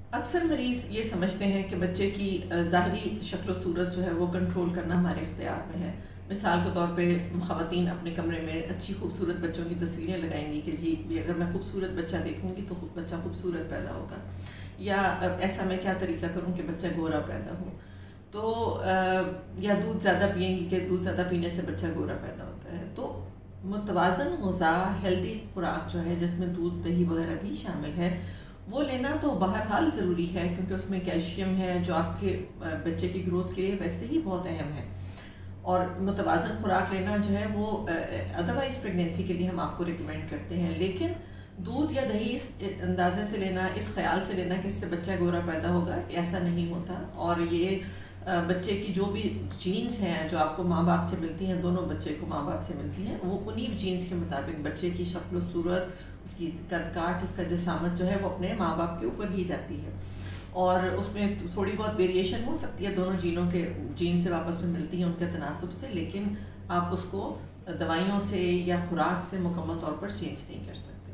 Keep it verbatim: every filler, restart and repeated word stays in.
اکثر مریض یہ سمجھتے ہیں کہ بچے کی ظاہری شکل و صورت جو ہے وہ کنٹرول کرنا ہمارے اختیار میں ہے. مثال کے طور پہ خواتین اپنے کمرے میں اچھی خوبصورت بچوں کی تصویریں لگائیں گی کہ جی اگر میں خوبصورت بچہ دیکھوں گی تو بچہ خوبصورت پیدا ہوگا, یا ایسا میں کیا طریقہ کروں کہ بچہ گورا پیدا ہو, تو یا دودھ زیادہ پئیں گی کہ دودھ زیادہ پینے سے بچہ گورا پیدا ہوتا ہے. تو متوازن غذا, ہیلدی خوراک جو ہے جس میں دودھ دہی وغیرہ بھی شامل ہے, وہ لینا تو بہرحال ضروری ہے, کیونکہ اس میں کیلشیم ہے جو آپ کے بچے کی گروتھ کے لیے ویسے ہی بہت اہم ہے. اور متوازن خوراک لینا جو ہے وہ ادروائز پریگنینسی کے لیے ہم آپ کو ریکمینڈ کرتے ہیں, لیکن دودھ یا دہی اس اندازے سے لینا, اس خیال سے لینا کہ اس سے بچہ گورا پیدا ہوگا, ایسا نہیں ہوتا. اور یہ بچے کی جو بھی جینز ہیں جو آپ کو ماں باپ سے ملتی ہیں, دونوں بچے کو ماں باپ سے ملتی ہیں, وہ انہی جینز کے مطابق بچے کی شکل و صورت, اس کی قد کاٹ, اس کا جسامت جو ہے وہ اپنے ماں باپ کے اوپر ہی جاتی ہے. اور اس میں تھوڑی بہت ویریشن ہو سکتی ہے, دونوں جینوں کے جین سے واپس میں ملتی ہیں ان کے تناسب سے, لیکن آپ اس کو دوائیوں سے یا خوراک سے مکمل طور پر چینج نہیں کر سکتے.